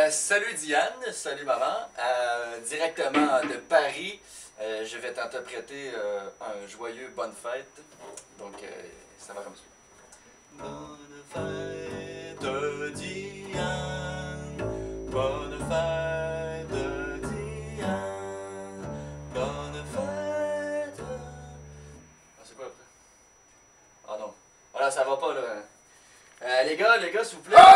Salut Diane, salut maman. Directement de Paris, je vais t'interpréter un joyeux bonne fête. Donc, ça va comme ça. Bonne fête Diane, bonne fête Diane, bonne fête. Ah, c'est quoi après? Ah non. Ah là, ça va pas là. Les gars, s'il vous plaît.